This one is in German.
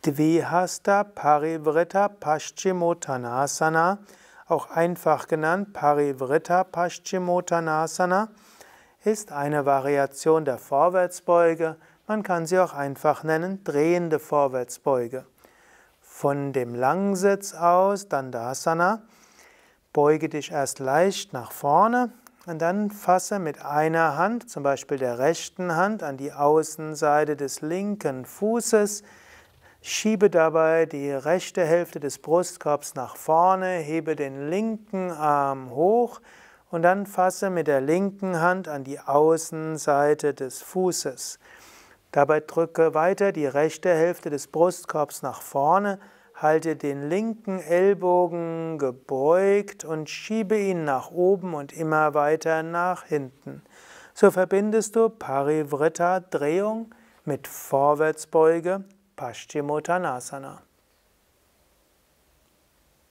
Dvihasta Parivritta Paschimottanasana, auch einfach genannt Parivritta Paschimottanasana, ist eine Variation der Vorwärtsbeuge. Man kann sie auch einfach nennen drehende Vorwärtsbeuge. Von dem Langsitz aus, Dandasana, beuge dich erst leicht nach vorne und dann fasse mit einer Hand, zum Beispiel der rechten Hand, an die Außenseite des linken Fußes, schiebe dabei die rechte Hälfte des Brustkorbs nach vorne, hebe den linken Arm hoch und dann fasse mit der linken Hand an die Außenseite des Fußes. Dabei drücke weiter die rechte Hälfte des Brustkorbs nach vorne, halte den linken Ellbogen gebeugt und schiebe ihn nach oben und immer weiter nach hinten. So verbindest du Parivritta Drehung mit Vorwärtsbeuge Paschimottanasana.